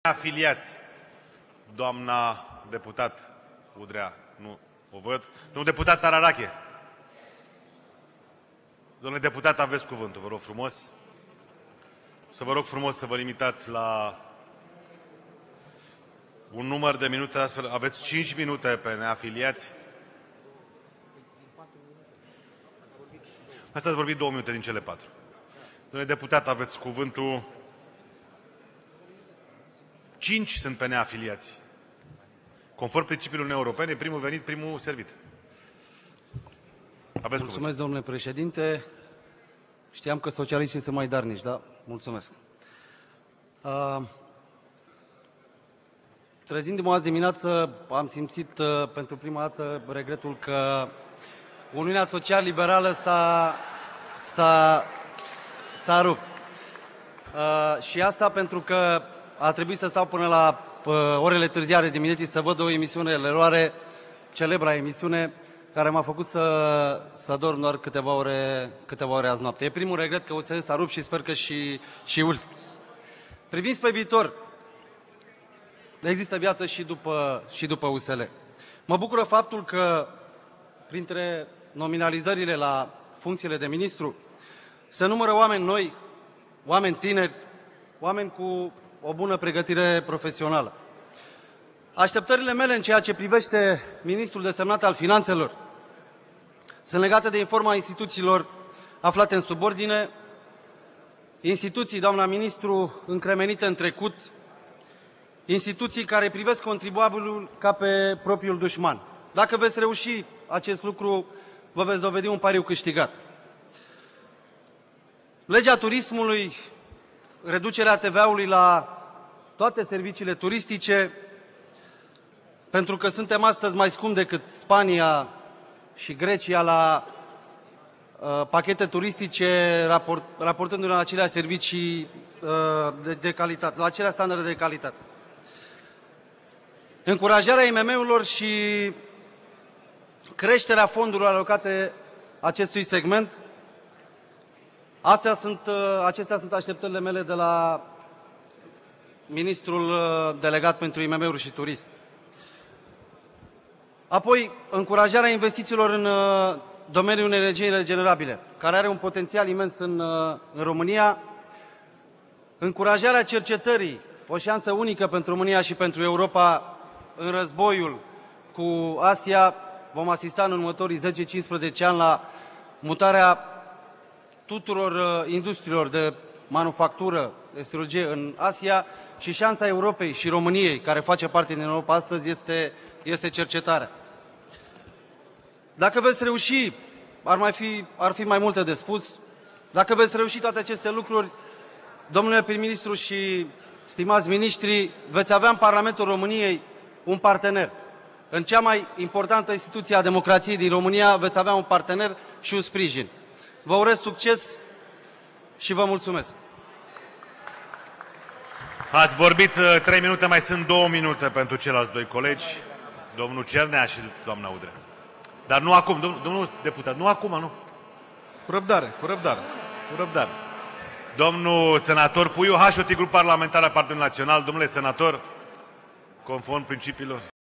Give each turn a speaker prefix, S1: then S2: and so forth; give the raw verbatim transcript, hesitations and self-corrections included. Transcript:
S1: Afiliați. Doamna deputat Udrea, nu o văd. Domnul deputat Tararache. Domnule deputat, aveți cuvântul, vă rog frumos. Să vă rog frumos să vă limitați la un număr de minute, astfel aveți cinci minute pe neafiliați. Asta ați vorbit două minute din cele patru. Domnule deputat, aveți cuvântul. Cinci sunt pe neafiliați. Conform principiilor Uniunii Europene, primul venit, primul servit. Aveți
S2: Mulțumesc,
S1: cuvântul.
S2: domnule președinte. Știam că socialiștii sunt mai darnici, da? Mulțumesc. Uh, trezindu-mă azi dimineață, am simțit uh, pentru prima dată regretul că Uniunea Social-Liberală s-a, s-a, s-a rupt. Uh, și asta pentru că a trebuit să stau până la uh, orele târzii ale dimineții să văd o emisiune de eroare, celebra emisiune, care m-a făcut să, să dorm doar câteva ore, câteva ore azi noapte. E primul regret că U S L s-a rupt și sper că și, și ultimul. Privind spre viitor, există viață și după, și după U S L. Mă bucură faptul că printre nominalizările la funcțiile de ministru se numără oameni noi, oameni tineri, oameni cu o bună pregătire profesională. Așteptările mele în ceea ce privește ministrul desemnat al finanțelor sunt legate de informa instituțiilor aflate în subordine, instituții, doamna ministru, încremenite în trecut, instituții care privesc contribuabilul ca pe propriul dușman. Dacă veți reuși acest lucru, vă veți dovedi un pariu câștigat. Legea turismului, reducerea T V A-ului la toate serviciile turistice, pentru că suntem astăzi mai scumpi decât Spania și Grecia la uh, pachete turistice, raport, raportându-ne la acelea servicii uh, de, de calitate, la acelea standarde de calitate. Încurajarea I M M-urilor și creșterea fondurilor alocate acestui segment. Astea sunt, uh, acestea sunt așteptările mele de la ministrul uh, delegat pentru I M M-uri și turism. Apoi, încurajarea investițiilor în uh, domeniul energiei regenerabile, care are un potențial imens în, uh, în România. Încurajarea cercetării, o șansă unică pentru România și pentru Europa în războiul cu Asia. Vom asista în următorii zece cincisprezece ani la mutarea tuturor uh, industriilor de manufactură, de siderurgie în Asia, și șansa Europei și României, care face parte din Europa astăzi, este, este cercetarea. Dacă veți reuși, ar, mai fi, ar fi mai multe de spus, dacă veți reuși toate aceste lucruri, domnule prim-ministru și stimați miniștri, veți avea în Parlamentul României un partener. În cea mai importantă instituție a democrației din România veți avea un partener și un sprijin. Vă urez succes și vă mulțumesc.
S1: Ați vorbit uh, trei minute, mai sunt două minute pentru ceilalți doi colegi, domnul Cernea și doamna Udrea. Dar nu acum, domnul, domnul deputat, nu acum, nu. Cu răbdare, cu răbdare, cu răbdare. Domnul senator Puiu, H O T, grup parlamentar al Partidului Național, domnule senator, conform principiilor.